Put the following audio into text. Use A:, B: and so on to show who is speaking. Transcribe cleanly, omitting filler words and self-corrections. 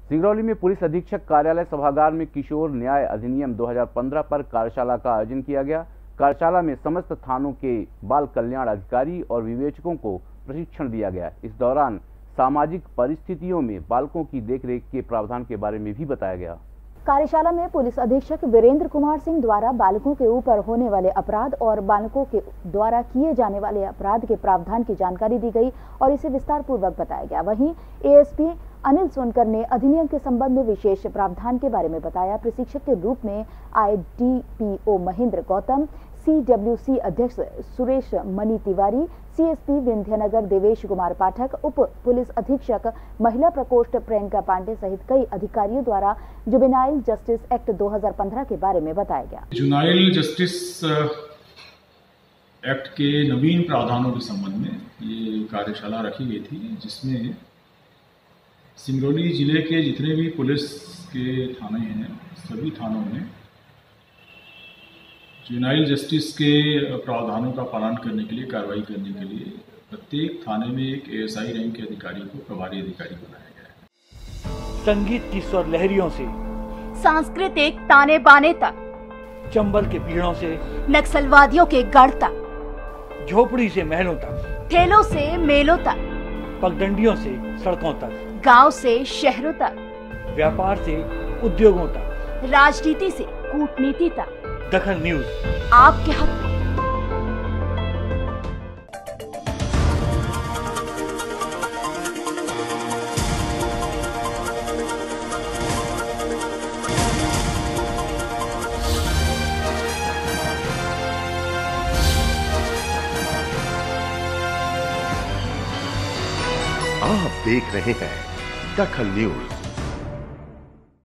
A: सिंगरौली में पुलिस अधीक्षक कार्यालय सभागार में किशोर न्याय अधिनियम 2015 पर कार्यशाला का आयोजन किया गया। कार्यशाला में समस्त थानों के बाल कल्याण अधिकारी और विवेचकों को प्रशिक्षण दिया गया। इस दौरान सामाजिक परिस्थितियों में बालकों की देखरेख के प्रावधान के बारे में भी बताया गया।
B: कार्यशाला में पुलिस अधीक्षक वीरेंद्र कुमार सिंह द्वारा बालकों के ऊपर होने वाले अपराध और बालकों के द्वारा किए जाने वाले अपराध के प्रावधान की जानकारी दी गई और इसे विस्तार पूर्वक बताया गया। वहीं एएसपी अनिल सोनकर ने अधिनियम के संबंध में विशेष प्रावधान के बारे में बताया। प्रशिक्षक के रूप में आए डीपीओ महेंद्र गौतम, सीडब्ल्यूसी अध्यक्ष सुरेश मणि तिवारी, सीएसपी विंध्यनगर देवेश कुमार पाठक, उप पुलिस अधीक्षक महिला प्रकोष्ठ प्रियंका पांडे सहित कई अधिकारियों द्वारा जुवेनाइल जस्टिस एक्ट 2015 के बारे में बताया गया।
C: जुवेनाइल जस्टिस एक्ट के नवीन प्रावधानों के संबंध में ये कार्यशाला रखी गई थी, जिसमें सिंगरौली जिले के जितने भी पुलिस के थाने हैं, सभी थानों में जुवेनाइल जस्टिस के प्रावधानों का पालन करने के लिए, कार्रवाई करने के लिए प्रत्येक थाने में एक एएसआई रैंक के अधिकारी को प्रभारी अधिकारी बनाया गया है।
D: संगीत की स्वर लहरियों से
E: सांस्कृतिक ताने बाने तक,
D: चंबल के पीड़ों से
E: नक्सलवादियों के गढ़ तक,
D: झोपड़ी से महलों तक,
E: ठेलों से मेलों तक,
D: पगडंडियों से सड़कों तक,
E: गांव से शहरों तक,
D: व्यापार से उद्योगों तक,
E: राजनीति से कूटनीति तक,
D: दखल न्यूज
E: आपके हक में।
F: आप देख रहे हैं दखल न्यूज।